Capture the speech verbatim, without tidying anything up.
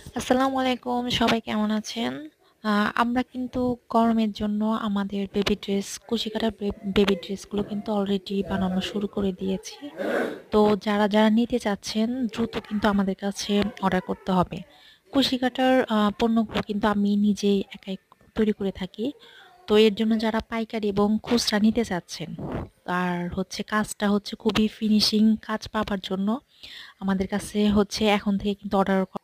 আসসালামু আলাইকুম। সবাই কেমন আছেন? আ আমরা কিন্তু গরমের জন্য আমাদের বেবি ড্রেস, কুশি কাটা বে বেবি ড্রেসগুলো কিন্তু অলরেডি বানানো শুরু করে দিয়েছি। তো যারা, যারা নিতে চাচ্ছেন দ্রুত কিন্তু আমাদের কাছে অর্ডার করতে হবে। কুশি কাটার আ পণ্যগুলো কিন্তু আমি নিজেই একাই তৈরি করে থাকি। তো এর জন্য যারা পাইকারি এবং খুচরা নিতে চাচ্ছেন, আর হচ্ছে কাজটা হচ্ছে খুবই ফিনিশিং কাজ পাবার জন্য আমাদের কাছে হচ্ছে এখন থেকে কিন্তু অর্ডার